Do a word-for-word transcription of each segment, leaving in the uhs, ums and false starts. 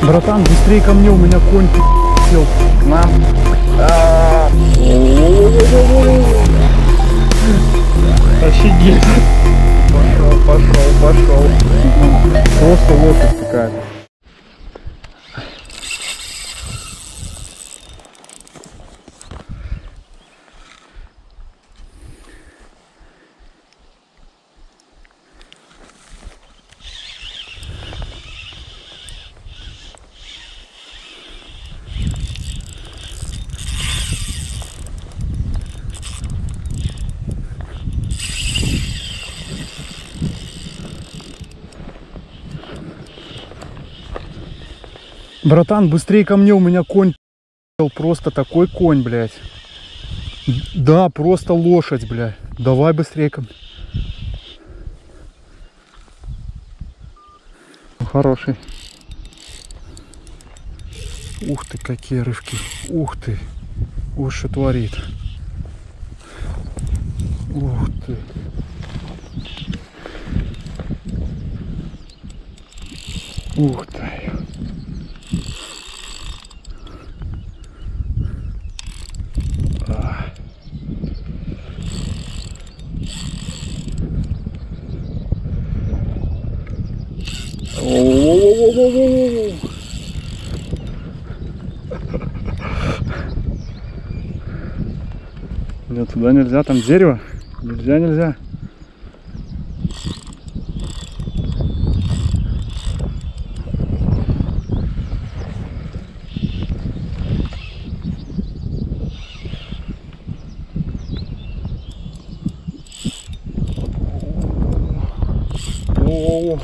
Братан, быстрее ко мне, у меня конь сел к нам. Офигеть. Пошел, пошел, пошел. Просто лошадь какая-то. Братан, быстрее ко мне, у меня конь просто такой конь, блядь. Да, просто лошадь, блядь. Давай быстрее ко мне. Хороший. Ух ты, какие рывки. Ух ты. Ух, что творит. Ух ты. Ух ты. О-о-о-о-о-о-о-о. Нет, туда нельзя, там дерево. Нельзя, нельзя. О-о-о.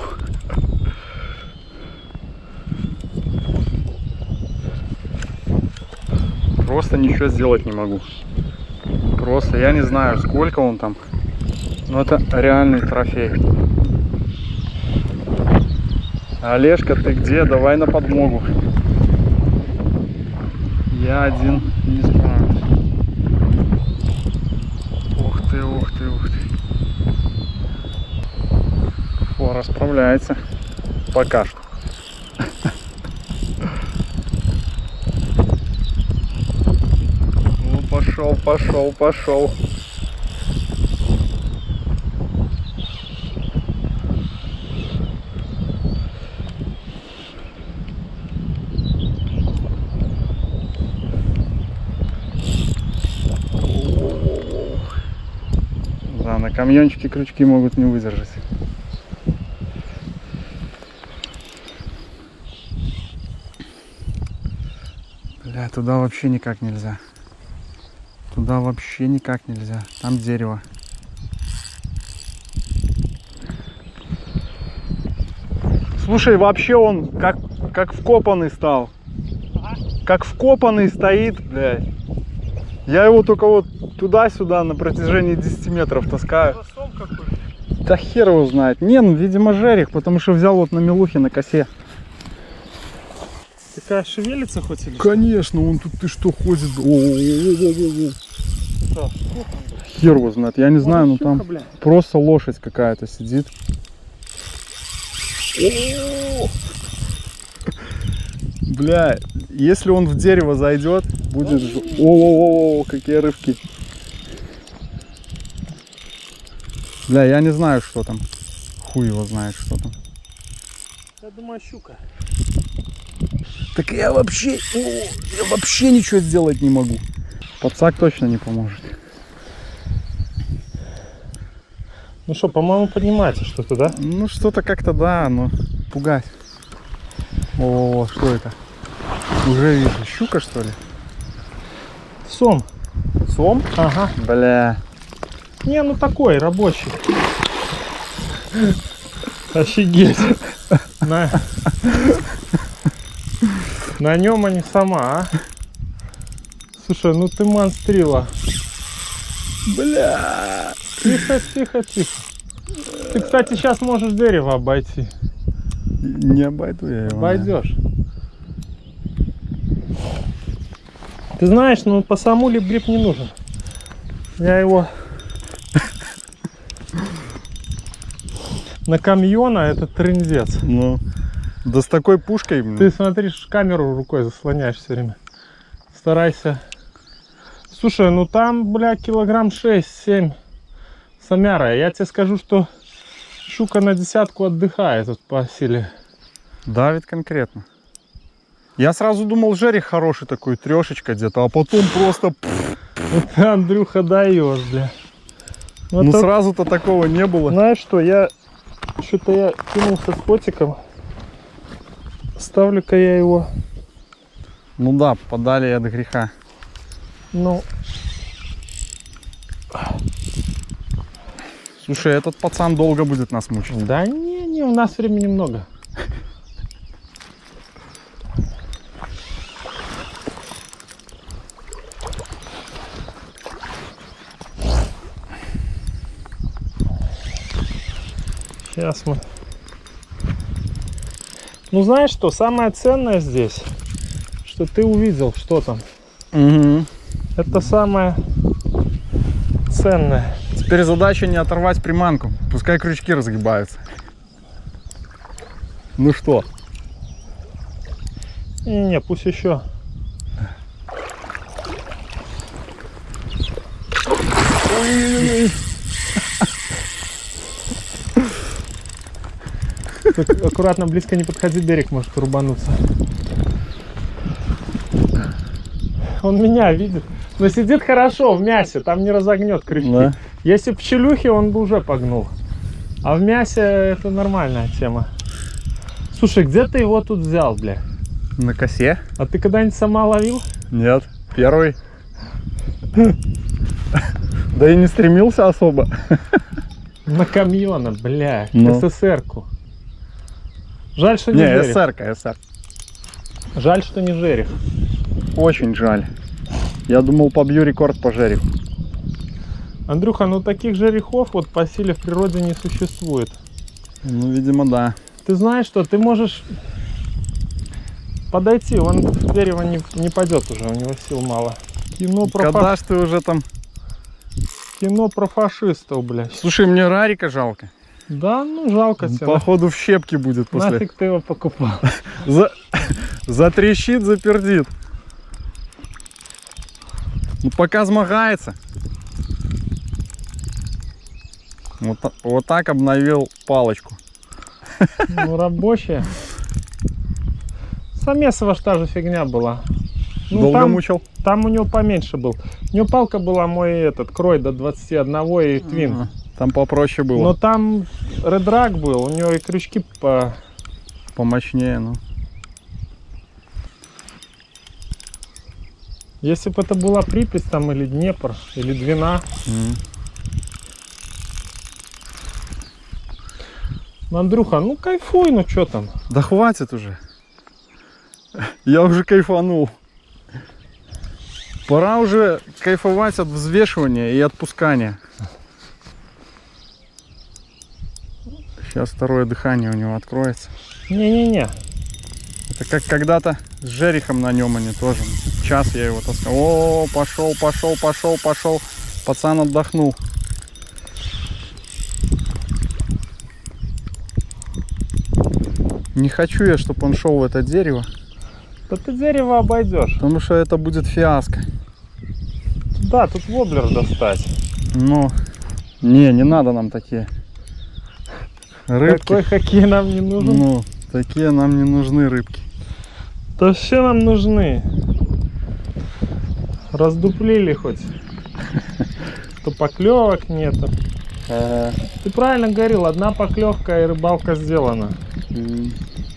Просто ничего сделать не могу. Просто я не знаю, сколько он там. Но это реальный трофей. Олежка, ты где? Давай на подмогу. Я один не справлюсь. Ух ты, ух ты, ух ты. О, расправляется. Пока что. Ну, пошел, пошел, пошел. Да, на камьончике крючки могут не выдержать. Бля, туда вообще никак нельзя. Туда вообще никак нельзя. Там дерево. Слушай, вообще он как, как вкопанный стал. Как вкопанный стоит, блядь. Я его только вот туда-сюда на протяжении десяти метров таскаю. Да хер его знает. Не, ну видимо жерех, потому что взял вот на мелухе на косе. Такая шевелится хоть или? Конечно, он тут ты что ходит. О-о-о-о-о-о. Да, хер его знает, я не знаю, но там бля. просто лошадь какая-то сидит. Бля, если он в дерево зайдет, будет... О-о-о, какие рывки. Бля, я не знаю, что там. Хуй его знает, что там. Я думаю, щука. Так я вообще... О, я вообще ничего сделать не могу. Подсак точно не поможет. Ну что, по-моему, поднимается что-то, да? Ну, что-то как-то, да, но пугать. О, что это? Уже вижу. Щука, что ли? Сом. Сом? Ага. Бля. Не, ну такой, рабочий. Офигеть. На, на нем, а не сама, а? Слушай, ну ты монстрила. Бля. Тихо, тихо, тихо. Ты, кстати, сейчас можешь дерево обойти. Не обойду я его. Обойдешь. Ты знаешь, ну по саму лип-гриб не нужен. Я его на камьона, это трындец. Ну, Да с такой пушкой. Ты смотришь, камеру рукой заслоняешь все время. Старайся. Слушай, ну там, бля, килограмм шесть-семь самяра. Я тебе скажу, что щука на десятку отдыхает вот по силе. Давит конкретно. Я сразу думал, жерех хороший такой, трешечка где-то, а потом просто... Вот ты, Андрюха, даешь, бля. Вот ну так... сразу-то такого не было. Знаешь что, я... Что-то я кинулся с котиком. Ставлю-ка я его. Ну да, подали от греха. Ну... Слушай, этот пацан долго будет нас мучить. Да не, не, у нас времени много. Сейчас мы... Ну знаешь что, самое ценное здесь, что ты увидел, что там. Угу. Это самое ценное. Теперь задача не оторвать приманку. Пускай крючки разгибаются. Ну что? Не-не, пусть еще. Ой-ой-ой. Аккуратно, близко не подходи, берег может рубануться. Он меня видит. Но сидит хорошо в мясе, там не разогнет крючки. Да. Если в пчелюхе, он бы уже погнул. А в мясе это нормальная тема. Слушай, где ты его тут взял, бля? На косе. А ты когда-нибудь сама ловил? Нет, первый. Да и не стремился особо. На камьона, бля, ну. СССР-ку. Жаль, что не, не жерех. СССР-ка, СССР. Жаль, что не жерех. Очень жаль. Я думал, побью рекорд по жереху. Андрюха, ну таких жерехов вот по силе в природе не существует. Ну, видимо, да. Ты знаешь что, ты можешь подойти, он в дерево не, не пойдет уже, у него сил мало. Кино про Когда фаш... ж ты уже там... Кино про фашистов, блядь. Слушай, мне Рарика жалко. Да, ну жалко тебе. Походу в щепки будет после. Нафиг ты его покупал? За... Затрещит, запердит. Ну пока змагается. Вот, вот так обновил палочку. Ну рабочая. Самесова ж та же фигня была. Ну, долго там, мучил? Там у него поменьше был. У него палка была мой этот крой до двадцати одного и твин. А, там попроще было. Но там редраг был, у него и крючки по... помощнее, ну. Если бы это была Припять там или Днепр, или Двина. Mm. Ну, Андрюха, ну кайфуй, ну что там? Да хватит уже. Я уже кайфанул. Пора уже кайфовать от взвешивания и отпускания. Сейчас второе дыхание у него откроется. Не-не-не. Это как когда-то с жерехом на нем они тоже. Час я его таскал. О, пошел, пошел, пошел, пошел. Пацан отдохнул. Не хочу я, чтобы он шел в это дерево. Да ты дерево обойдешь. Потому что это будет фиаско. Да, тут воблер достать. Ну, не, не надо нам такие рыбки. Какой хоккей нам не нужен? Ну, такие нам не нужны рыбки. Да все нам нужны. Раздуплили хоть. Что поклевок нету. А... Ты правильно говорил, одна поклевка и рыбалка сделана. Mm.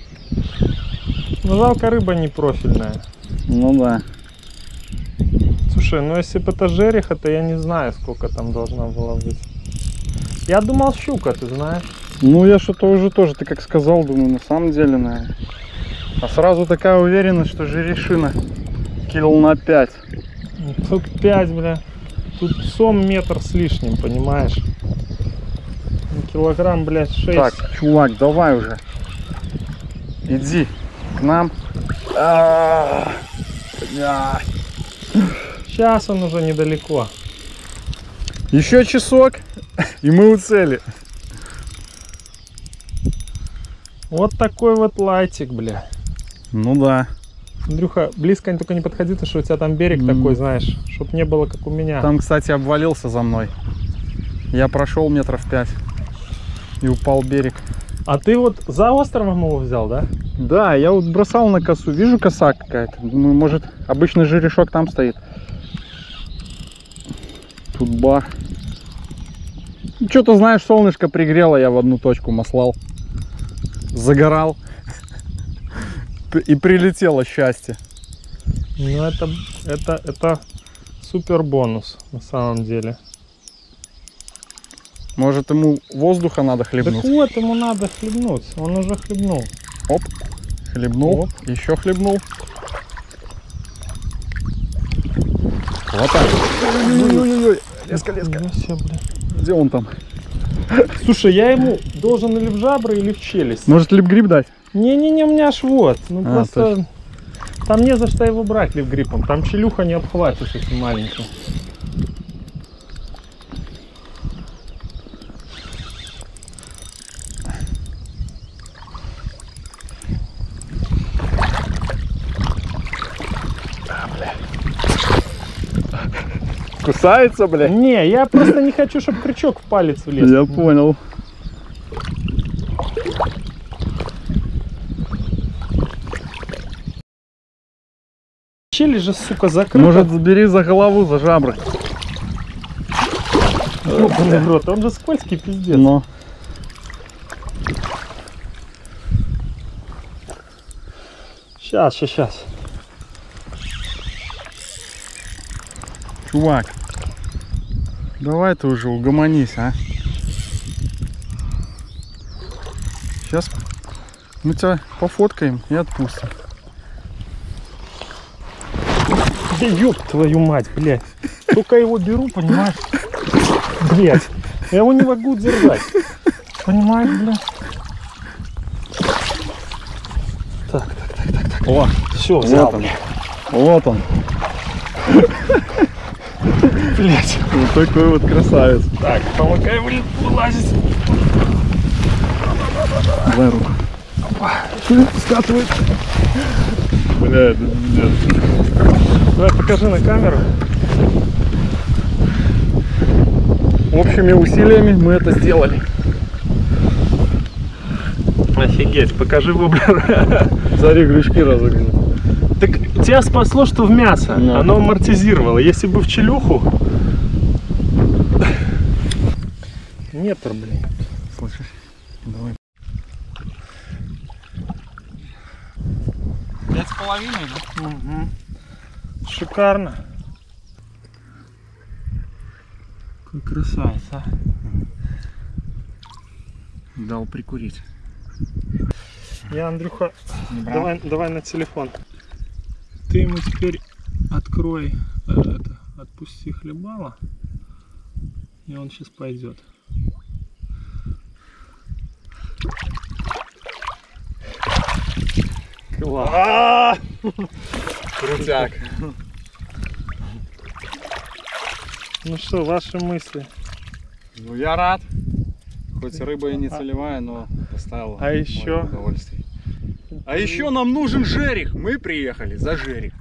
Но жалко, рыба не профильная. Ну да. Слушай, ну если бы это жереха, то я не знаю, сколько там должно было быть. Я думал щука, ты знаешь. Ну я что-то уже тоже, ты как сказал, думаю, на самом деле, наверное. А сразу такая уверенность, что жерешина кило на пять. Тут пять, бля. Тут сом метр с лишним, понимаешь? Килограмм, блядь, шесть. Так, чувак, давай уже. Иди к нам. А -а -а. Сейчас он уже недалеко. Еще часок, и мы у цели. Вот такой вот лайтик, бля. Ну да. Андрюха, близко только не подходи, потому что у тебя там берег Mm. такой, знаешь, чтоб не было как у меня. Там, кстати, обвалился за мной. Я прошел метров пять и упал берег. А ты вот за островом его взял, да? Да, я вот бросал на косу. Вижу, коса какая-то. Думаю, может, обычный жерешок там стоит. Тут бах. Что-то, знаешь, солнышко пригрело, я в одну точку маслал. Загорал. И прилетело счастье. Ну это, это, это супер бонус на самом деле. Может, ему воздуха надо хлебнуть? Так вот, ему надо хлебнуть. Он уже хлебнул. Оп, хлебнул, Оп. еще хлебнул. Вот так. Ой-ой-ой, леска, леска. Нифига себе, бля. Где он там? Слушай, я ему должен или в жабры, или в челюсть. Может, лип-гриб дать? Не-не-не, у меня аж вот. Ну А, просто точно. там не за что его брать лив-гриппом. Там челюха не обхватишь, если маленький. Кусается, бля? Не, я просто не хочу, чтобы крючок в палец влез. Я понял. Челюсть же, сука, закрыта. Может, забери за голову, за жабры. Ёбаный в рот, он же скользкий, пиздец. Но. Сейчас, сейчас, сейчас. Чувак, давай ты уже угомонись, а. Сейчас мы тебя пофоткаем и отпустим. Да ёб твою мать, блядь. Только его беру, понимаешь? Блядь, я его не могу держать. Понимаешь, блядь? Так, так, так, так, так. О, Все, взял. вот он. Вот он. Блядь. Вот такой вот красавец. Так, помогай вылазить. Дай руку. Скатывает. Бля, это пиздец. Давай покажи на камеру. Общими усилиями мы это сделали. Офигеть, покажи воблер. Смотри, крючки разогнаны. Так тебя спасло, что в мясо. Да. Оно амортизировало. Если бы в челюху... Метр, блин. Слышишь? Давай. Пять с половиной, да? Угу. Шикарно. Какой красавец, а. Дал прикурить. Я, Андрюха, Не брал? давай, давай на телефон. Ты ему теперь открой, э, это, отпусти хлебало, и он сейчас пойдет. Класс! Крутяк. Ну что, ваши мысли? Ну я рад. Хоть рыба и не целевая, но доставила А еще? удовольствие. А еще нам нужен жерех. Мы приехали за жерех.